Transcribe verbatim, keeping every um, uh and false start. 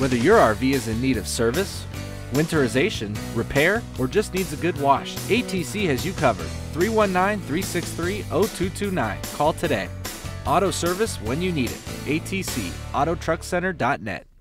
Whether your R V is in need of service, winterization, repair, or just needs a good wash, A T C has you covered. three one nine, three six three, zero two two nine. Call today. Auto service when you need it. A T C, auto truck center dot net.